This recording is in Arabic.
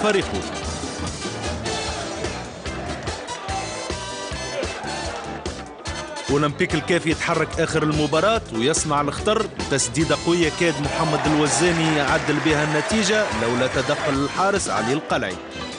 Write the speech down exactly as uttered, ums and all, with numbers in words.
فريقه. أولمبيك الكاف يتحرك آخر المباراة ويصنع الخطر، تسديدة قوية كاد محمد الوزاني يعدل بها النتيجة لولا تدخل الحارس علي القلعي.